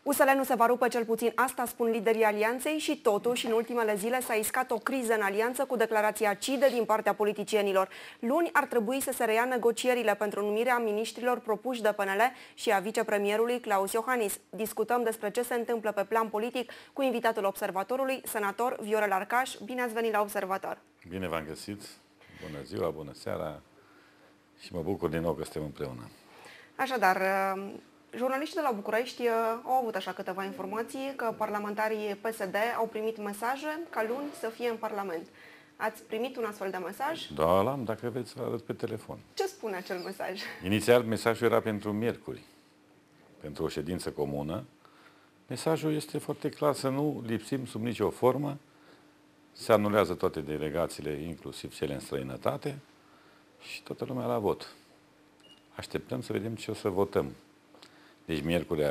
USL nu se va rupe, cel puțin asta spun liderii alianței, și totuși în ultimele zile s-a iscat o criză în alianță cu declarații acide din partea politicienilor. Luni ar trebui să se reia negocierile pentru numirea miniștrilor propuși de PNL și a vicepremierului Klaus Iohannis. Discutăm despre ce se întâmplă pe plan politic cu invitatul Observatorului, senator Viorel Arcaș. Bine ați venit la Observator! Bine v-am găsit! Bună ziua, bună seara și mă bucur din nou că suntem împreună. Așadar, jurnaliștii de la București au avut așa câteva informații că parlamentarii PSD au primit mesaje ca luni să fie în Parlament. Ați primit un astfel de mesaj? Da, l-am, dacă vreți să arăt pe telefon. Ce spune acel mesaj? Inițial, mesajul era pentru miercuri, pentru o ședință comună. Mesajul este foarte clar, să nu lipsim sub nicio formă. Se anulează toate delegațiile, inclusiv cele în străinătate, și toată lumea la vot. Așteptăm să vedem ce o să votăm. Deci miercuri,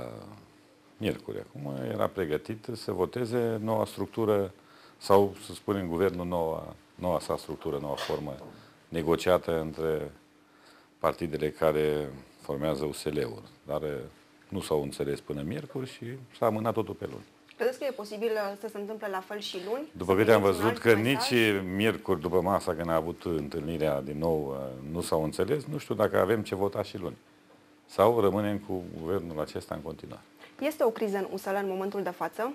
acum era pregătit să voteze noua structură, sau să spunem guvernul, noua sa structură, noua formă negociată între partidele care formează USL-ul. Dar nu s-au înțeles până miercuri și s-a amânat totul pe luni. Credeți că e posibil să se întâmple la fel și luni? După câte am văzut că nici miercuri după masa, când a avut întâlnirea din nou, nu s-au înțeles, nu știu dacă avem ce vota și luni. Sau rămânem cu guvernul acesta în continuare. Este o criză în USL în momentul de față?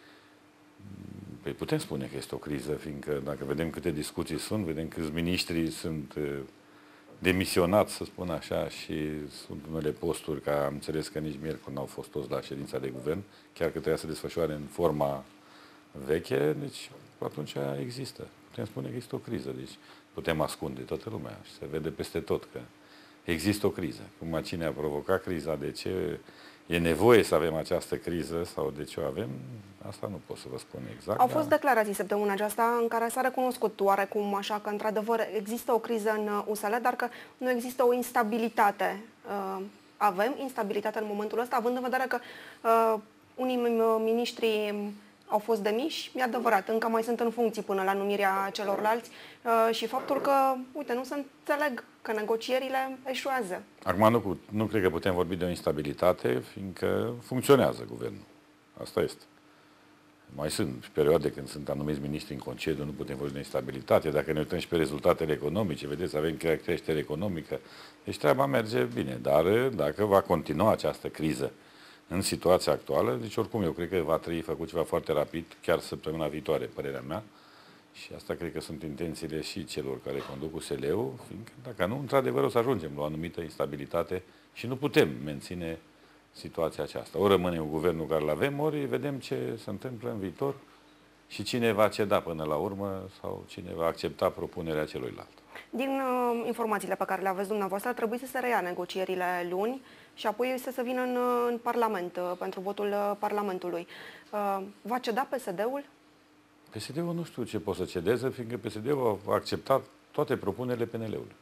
Păi putem spune că este o criză, fiindcă dacă vedem câte discuții sunt, vedem câți miniștri sunt demisionați, să spun așa, și sunt unele posturi, că am înțeles că nici miercuri n-au fost toți la ședința de guvern, chiar că trebuia să desfășoare în forma veche, deci atunci există. Putem spune că există o criză, deci putem ascunde toată lumea și se vede peste tot că există o criză. Cum cine a provocat criza, de ce e nevoie să avem această criză sau de ce o avem, asta nu pot să vă spun exact. Au fost declarații săptămâna aceasta în care s-a recunoscut oarecum așa că într-adevăr există o criză în USL, dar că nu există o instabilitate. Avem instabilitate în momentul ăsta, având în vedere că unii miniștri au fost demiși, e adevărat, încă mai sunt în funcții până la numirea celorlalți și faptul că, uite, nu se înțeleg, că negocierile eșuează. Acum nu cred că putem vorbi de o instabilitate, fiindcă funcționează guvernul. Asta este. Mai sunt perioade când sunt anumiți miniștri în concediu, nu putem vorbi de instabilitate. Dacă ne uităm și pe rezultatele economice, vedeți, avem creștere economică. Deci treaba merge bine. Dar dacă va continua această criză în situația actuală, deci oricum eu cred că va trebui făcut ceva foarte rapid, chiar săptămâna viitoare, părerea mea. Și asta cred că sunt intențiile și celor care conduc USL-ul, fiindcă dacă nu, într-adevăr o să ajungem la o anumită instabilitate și nu putem menține situația aceasta. Ori rămânem cu guvernul care îl avem, ori vedem ce se întâmplă în viitor și cine va ceda până la urmă sau cine va accepta propunerea celuilalt. Din informațiile pe care le aveți dumneavoastră, ar trebui să se reia negocierile luni și apoi să se vină în Parlament, pentru votul Parlamentului. Va ceda PSD-ul? PSD-ul nu știu ce poate să cedeze, fiindcă PSD-ul a acceptat toate propunerile PNL-ului.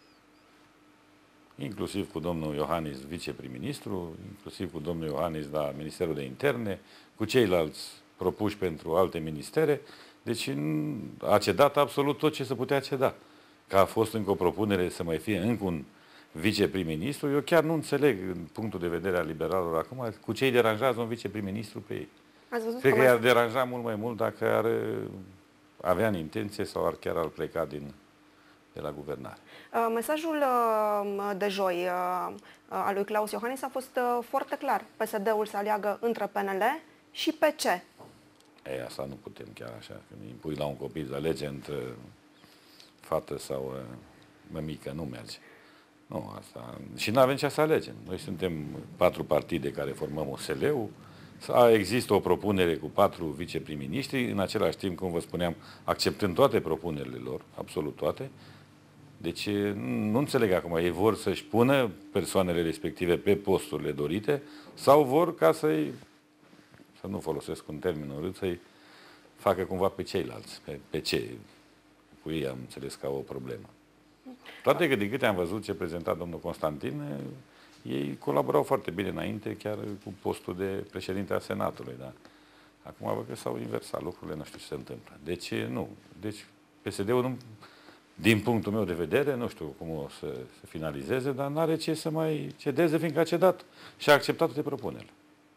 Inclusiv cu domnul Iohannis, viceprim-ministru, inclusiv cu domnul Iohannis la Ministerul de Interne, cu ceilalți propuși pentru alte ministere. Deci a cedat absolut tot ce se putea ceda. Că a fost încă o propunere să mai fie încă un viceprim-ministru, eu chiar nu înțeleg, în punctul de vedere al liberalilor acum, cu ce îi deranjează un viceprim-ministru pe ei. Cred că i-ar deranja mult mai mult dacă ar avea în intenție sau chiar ar pleca de la guvernare. Mesajul de joi al lui Klaus Iohannis a fost foarte clar. PSD-ul să aleagă între PNL și PC. Ei, asta nu putem chiar așa. Când îi impui la un copil să alege între fată sau mămică, nu merge. Nu, asta. Și nu avem ce să alegem. Noi suntem 4 partide care formăm USL-ul. Există o propunere cu 4 viceprim-ministri, în același timp, cum vă spuneam, acceptând toate propunerile lor, absolut toate. Deci nu înțeleg acum, ei vor să-și pună persoanele respective pe posturile dorite sau vor ca să nu folosesc un termen urât, să-i facă cumva pe ceilalți, pe ce cu ei am înțeles ca o problemă. Toate că din câte am văzut ce prezenta domnul Constantin, ei colaborau foarte bine înainte, chiar cu postul de președinte al Senatului. Da? Acum văd că s-au inversat lucrurile, nu știu ce se întâmplă. Deci nu. Deci PSD-ul, nu, din punctul meu de vedere, nu știu cum o să se finalizeze, dar nu are ce să mai cedeze, fiindcă a cedat și a acceptat toate propunerile.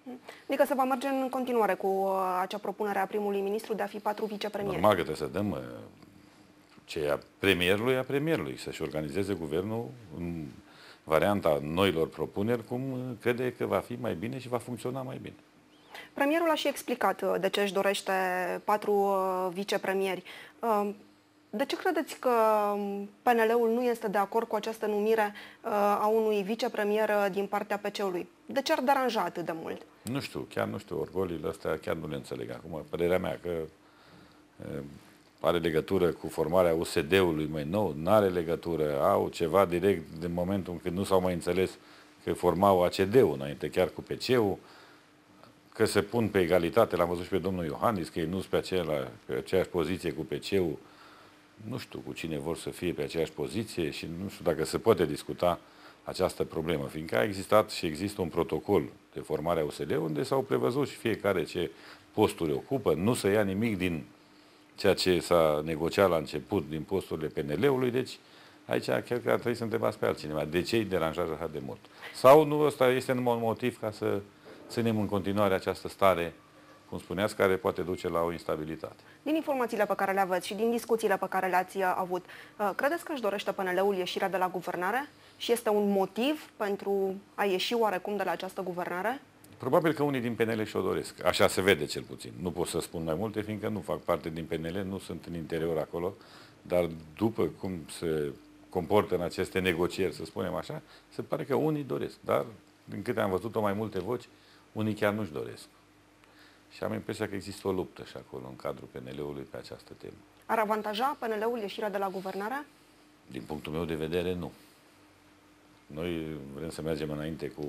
Adică se va merge în continuare cu acea propunere a primului ministru de a fi 4 vicepremieri. Normal că trebuie să dăm ce a premierului, să-și organizeze guvernul în varianta noilor propuneri, cum crede că va fi mai bine și va funcționa mai bine. Premierul a și explicat de ce își dorește 4 vicepremieri. De ce credeți că PNL-ul nu este de acord cu această numire a unui vicepremier din partea PC-ului? De ce ar deranja atât de mult? Nu știu, chiar nu știu, orgoliile astea chiar nu le înțeleg acum. Părerea mea că are legătură cu formarea USD-ului mai nou, nu are legătură, au ceva direct din momentul în când nu s-au mai înțeles că formau ACD-ul înainte, chiar cu PC-ul, că se pun pe egalitate, l-am văzut și pe domnul Iohannis, că ei nu sunt pe aceeași poziție cu PC-ul, nu știu cu cine vor să fie pe aceeași poziție și nu știu dacă se poate discuta această problemă, fiindcă a existat și există un protocol de formare a USD unde s-au prevăzut și fiecare ce posturi ocupă, nu se ia nimic din ceea ce s-a negociat la început din posturile PNL-ului, deci aici chiar că ar trebui să întrebați pe altcineva. De ce îi deranjează așa de mult? Sau nu ăsta este numai un motiv ca să ținem în continuare această stare, cum spuneați, care poate duce la o instabilitate? Din informațiile pe care le aveți și din discuțiile pe care le-ați avut, credeți că își dorește PNL-ul ieșirea de la guvernare? Și este un motiv pentru a ieși oarecum de la această guvernare? Probabil că unii din PNL și-o doresc. Așa se vede cel puțin. Nu pot să spun mai multe, fiindcă nu fac parte din PNL, nu sunt în interior acolo, dar după cum se comportă în aceste negocieri, să spunem așa, se pare că unii doresc. Dar, din câte am văzut-o mai multe voci, unii chiar nu-și doresc. Și am impresia că există o luptă și acolo, în cadrul PNL-ului, pe această temă. Ar avantaja PNL-ul ieșirea de la guvernare? Din punctul meu de vedere, nu. Noi vrem să mergem înainte cu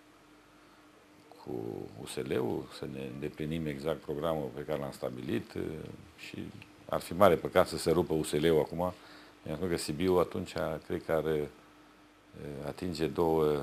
USL-ul, să ne îndeplinim exact programul pe care l-am stabilit și ar fi mare păcat să se rupă USL-ul acum. Pentru că Sibiu atunci cred că ar atinge 2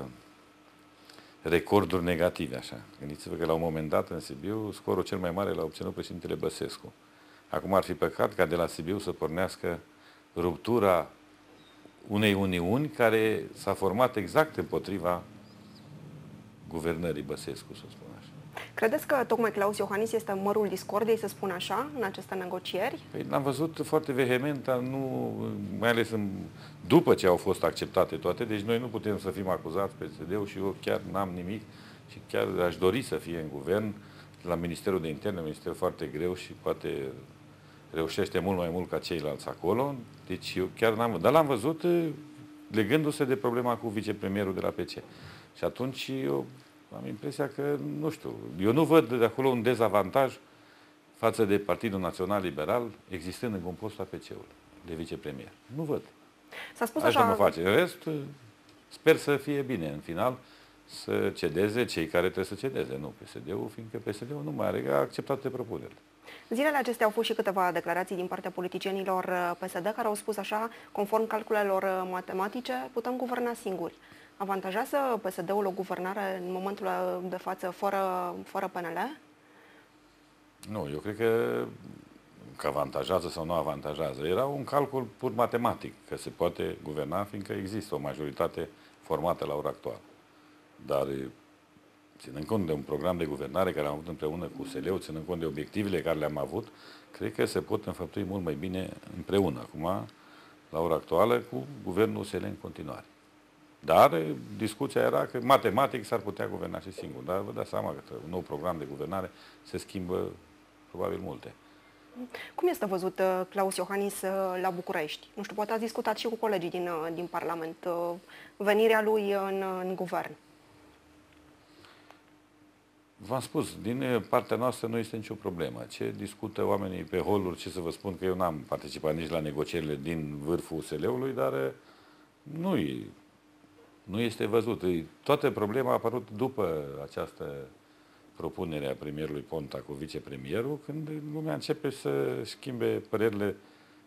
recorduri negative, așa. Gândiți-vă că la un moment dat în Sibiu scorul cel mai mare l-a obținut președintele Băsescu. Acum ar fi păcat ca de la Sibiu să pornească ruptura unei uniuni care s-a format exact împotriva guvernării Băsescu, să spun așa. Credeți că tocmai Claus Iohannis este mărul discordiei, să spun așa, în aceste negocieri? Păi l-am văzut foarte vehement, nu, mai ales după ce au fost acceptate toate, deci noi nu putem să fim acuzați pe PSD-ul și eu chiar n-am nimic și chiar aș dori să fie în guvern, la Ministerul de Interne, un minister foarte greu și poate reușește mult mai mult ca ceilalți acolo, deci eu chiar n-am, dar l-am văzut legându-se de problema cu vicepremierul de la PC. Și atunci eu am impresia că, nu știu, eu nu văd de acolo un dezavantaj față de Partidul Național Liberal, existând în postul APC-ului de vicepremier. Nu văd. S-a spus așa. așa... mă face. În rest, sper să fie bine în final, să cedeze cei care trebuie să cedeze, nu PSD-ul, fiindcă PSD-ul nu mai are, a acceptat toate propunerile. Zilele acestea au fost și câteva declarații din partea politicienilor PSD care au spus așa, conform calculelor matematice, putem guverna singuri. Avantajează PSD-ul o guvernare în momentul de față fără PNL? Nu, eu cred că avantajează sau nu avantajează. Era un calcul pur matematic, că se poate guverna, fiindcă există o majoritate formată la ora actuală. Dar ținând cont de un program de guvernare care am avut împreună cu USL-ul, ținând cont de obiectivele care le-am avut, cred că se pot înfăptui mult mai bine împreună, acum, la ora actuală, cu guvernul USL în continuare. Dar discuția era că matematic s-ar putea guverna și singur. Dar vă dați seama că un nou program de guvernare se schimbă probabil multe. Cum este văzut Claus Iohannis la București? Nu știu, poate ați discutat și cu colegii din Parlament venirea lui în guvern. V-am spus, din partea noastră nu este nicio problemă. Ce discută oamenii pe holuri, ce să vă spun, că eu n-am participat nici la negocierile din vârful USL-ului, dar nu este văzut. Toată problema a apărut după această propunere a premierului Ponta cu vicepremierul, când lumea începe să schimbe părerile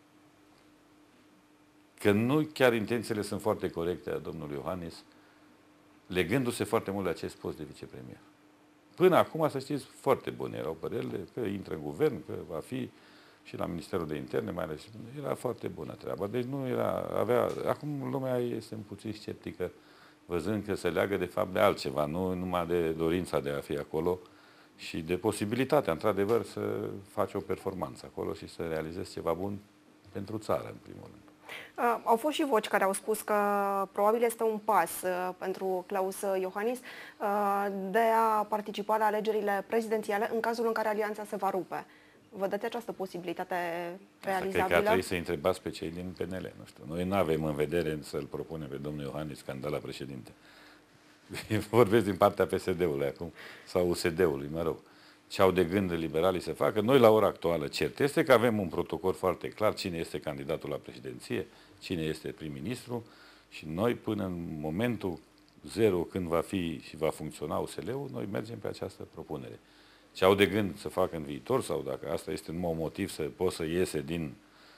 că nu chiar intențiile sunt foarte corecte a domnului Iohannis, legându-se foarte mult de acest post de vicepremier. Până acum, să știți, foarte bune erau părerile, că intră în guvern, că va fi și la Ministerul de Interne, mai ales, era foarte bună treaba. Deci nu era, acum lumea este puțin sceptică văzând că se leagă de fapt de altceva, nu numai de dorința de a fi acolo și de posibilitatea, într-adevăr, să faci o performanță acolo și să realizezi ceva bun pentru țară, în primul rând. Au fost și voci care au spus că probabil este un pas pentru Klaus Iohannis de a participa la alegerile prezidențiale în cazul în care alianța se va rupe. Vă dați această posibilitate realizabilă? Cred că ar trebui să întrebați pe cei din PNL. Nu știu. Noi nu avem în vedere să-l propunem pe domnul Iohannis candidat la președinte. Vorbesc din partea PSD-ului acum, sau USD-ului, mă rog. Ce au de gând liberalii să facă. Noi, la ora actuală, cert este că avem un protocol foarte clar cine este candidatul la președinție, cine este prim-ministru și noi, până în momentul zero, când va fi și va funcționa USL-ul, noi mergem pe această propunere. Ce au de gând să facă în viitor sau dacă asta este un motiv să poată să iese din,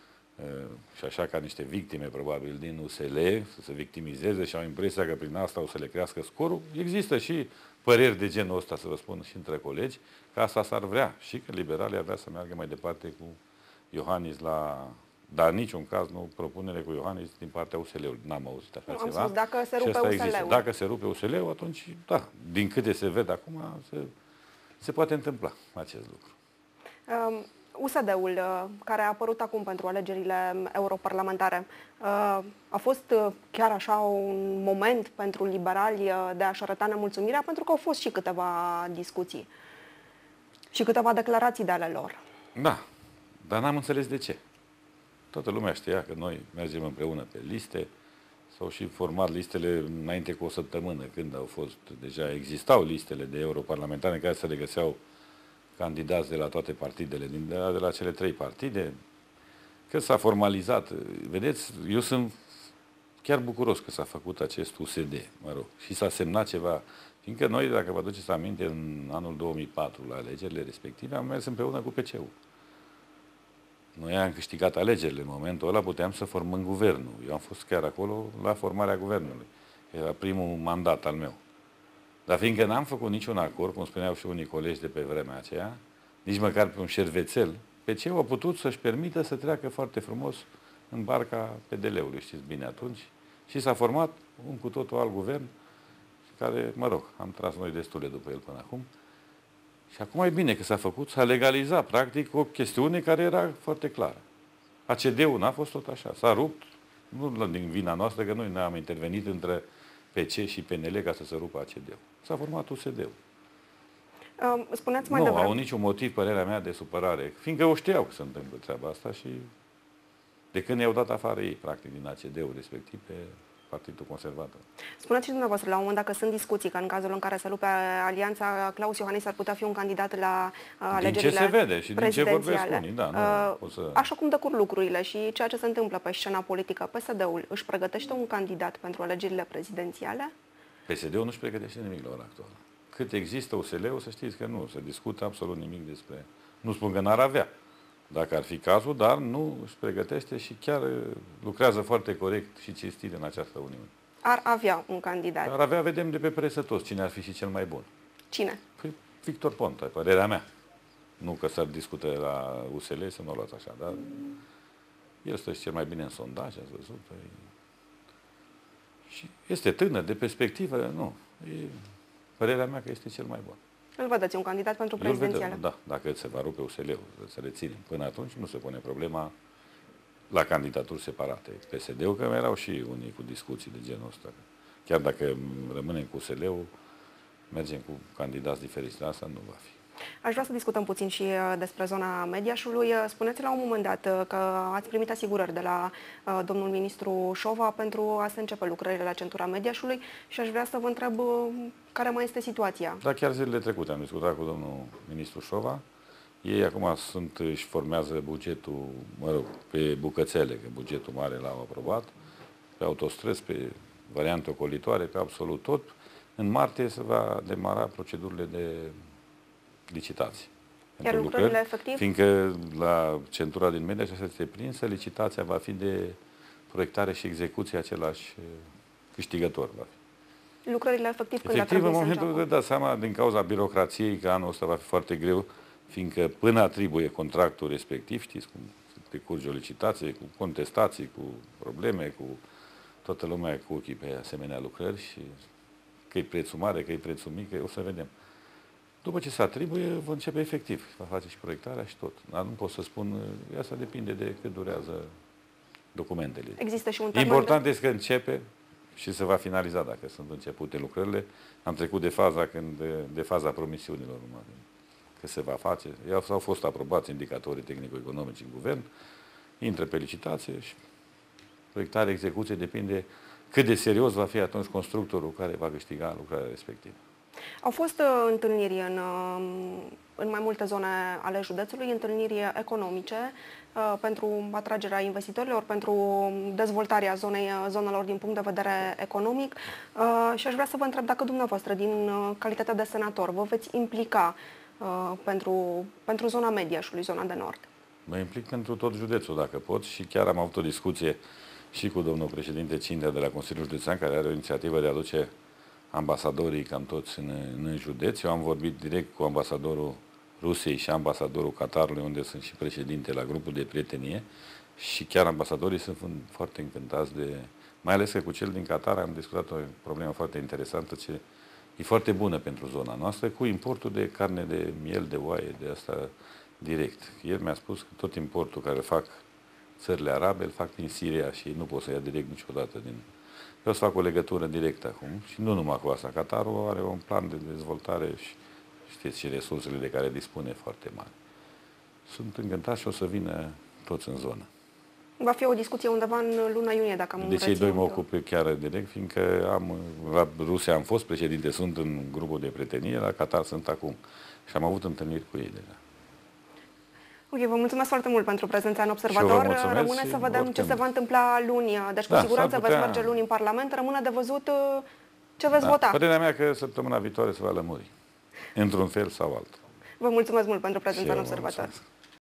și așa ca niște victime probabil din USL, să se victimizeze și au impresia că prin asta o să le crească scorul, există și păreri de genul ăsta, să vă spun, și între colegi, că asta s-ar vrea și că liberalii ar vrea să meargă mai departe cu Iohannis dar în niciun caz nu propunere cu Iohannis din partea USL-ului. N-am auzit așa ceva. Spus, dacă se rupe USL-ul. Dacă se rupe USL-ul, atunci, da, din câte se vede acum, se poate întâmpla acest lucru. USD-ul, care a apărut acum pentru alegerile europarlamentare, a fost chiar așa un moment pentru liberali de a-și arăta nemulțumirea, pentru că au fost și câteva discuții și câteva declarații de ale lor. Da, dar n-am înțeles de ce. Toată lumea știa că noi mergem împreună pe liste, s-au și format listele înainte cu o săptămână, când deja existau listele de europarlamentare în care se regăseau candidați de la toate partidele, de la cele 3 partide, că s-a formalizat. Vedeți, eu sunt chiar bucuros că s-a făcut acest USD, mă rog, și s-a semnat ceva. Fiindcă noi, dacă vă aduceți aminte, în anul 2004, la alegerile respective, am mers împreună cu PC-ul. Noi am câștigat alegerile. În momentul ăla puteam să formăm guvernul. Eu am fost chiar acolo la formarea guvernului. Era primul mandat al meu. Dar fiindcă n-am făcut niciun acord, cum spuneau și unii colegi de pe vremea aceea, nici măcar pe un șervețel, PC-ul a putut să-și permită să treacă foarte frumos în barca PDL-ului, știți bine atunci, și s-a format un cu totul alt guvern, care, mă rog, am tras noi destule după el până acum. Și acum e bine că s-a făcut, s-a legalizat, practic, o chestiune care era foarte clară. ACD-ul n-a fost tot așa, s-a rupt, nu din vina noastră, că noi ne-am intervenit între PC și PNL ca să se rupă ACD-ul. S-a format USD-ul. Spuneți mai devreme. Nu au niciun motiv, părerea mea, de supărare, fiindcă o știau că se întâmplă treaba asta și de când i-au dat afară ei, practic, din ACD-ul respectiv pe Partidul Conservator. Spuneți și dumneavoastră la un moment dat că sunt discuții că în cazul în care se rupe alianța, Klaus Iohannis ar putea fi un candidat la alegerile din ce se vede și din ce vorbesc unii, da. Așa cum decurg lucrurile și ceea ce se întâmplă pe scena politică, PSD-ul își pregătește un candidat pentru alegerile prezidențiale? PSD-ul nu își pregătește nimic la ora actuală. Cât există USL-ul, să știți că nu se discută absolut nimic despre... Nu spun că n-ar avea, dacă ar fi cazul, dar nu își pregătește și chiar lucrează foarte corect și cinstit în această Uniune. Ar avea un candidat. Ar avea, vedem de pe presă toți, cine ar fi și cel mai bun. Cine? Păi, Victor Ponta, părerea mea. Nu că s-ar discute la USL, să nu o luați așa, dar el stă și cel mai bine în sondaj, ați văzut. Și este tânăr, de perspectivă, nu. Părerea mea că este cel mai bun. Îl vedeți un candidat pentru prezidențiale? Da, dacă se va rupe USL-ul, să reținem. Până atunci nu se pune problema la candidaturi separate. PSD-ul, că erau și unii cu discuții de genul ăsta. Chiar dacă rămânem cu USL-ul, mergem cu candidați diferiți. Asta nu va fi. Aș vrea să discutăm puțin și despre zona Mediașului. Spuneți la un moment dat că ați primit asigurări de la domnul ministru Șova pentru a se începe lucrările la centura Mediașului și aș vrea să vă întreb care mai este situația. Da, chiar zilele trecute am discutat cu domnul ministru Șova. Ei acum își formează bugetul, mă rog, pe bucățele, că bugetul mare l-au aprobat, pe autostrăzi, pe variante ocolitoare, pe absolut tot. În martie se va demara procedurile de licitații. Iar lucrările efectiv? Fiindcă la centura din Mediaș este prinsă, licitația va fi de proiectare și execuție același câștigător va fi. Lucrările efectiv când efectiv, în momentul de dat seama, din cauza birocrației, că anul ăsta va fi foarte greu, fiindcă până atribuie contractul respectiv, știți cum se decurge o licitație, cu contestații, cu probleme, cu toată lumea e cu ochii pe asemenea lucrări și că e prețul mare, că e prețul mic, o să vedem. După ce se atribuie, va începe efectiv. Va face și proiectarea și tot. Dar nu pot să spun, asta depinde de cât durează documentele. Există și un termen. Important este că începe și se va finaliza dacă sunt începute lucrările. Am trecut de faza promisiunilor, că se va face. Au fost aprobați indicatorii tehnico-economici în guvern, intră pe licitație și proiectarea, execuție, depinde cât de serios va fi atunci constructorul care va câștiga lucrarea respectivă. Au fost întâlniri în mai multe zone ale județului, întâlniri economice pentru atragerea investitorilor, pentru dezvoltarea zonelor din punct de vedere economic și aș vrea să vă întreb dacă dumneavoastră, din calitatea de senator, vă veți implica pentru zona Mediașului, zona de nord. Mă implic pentru tot județul, dacă pot, și chiar am avut o discuție și cu domnul președinte Cindea de la Consiliul Județean, care are o inițiativă de a aduce ambasadorii cam toți în județ. Eu am vorbit direct cu ambasadorul Rusiei și ambasadorul Qatarului, unde sunt și președinte la grupul de prietenie, și chiar ambasadorii sunt foarte încântați mai ales că cu cel din Qatar am discutat o problemă foarte interesantă, ce e foarte bună pentru zona noastră, cu importul de carne de miel, de oaie, de asta direct. El mi-a spus că tot importul care fac țările arabe, îl fac din Siria și nu pot să ia direct niciodată din... Eu o să fac o legătură directă acum și nu numai cu asta. Qatarul are un plan de dezvoltare și știți și resursele de care dispune foarte mari. Sunt încântat și o să vină toți în zonă. Va fi o discuție undeva în luna iunie, dacă am Deci cei doi mă ocup chiar direct, fiindcă la Rusia am fost președinte, sunt în grupul de prietenie, la Qatar sunt acum. Și am avut întâlniri cu ei deja. Ok, vă mulțumesc foarte mult pentru prezența în Observator. Rămâne să vedem ce se va întâmpla luni. Deci cu siguranță veți merge luni în Parlament. Rămâne de văzut ce veți vota. Părerea mea că săptămâna viitoare se va lămuri, într-un fel sau altul. Vă mulțumesc mult pentru prezența în Observator.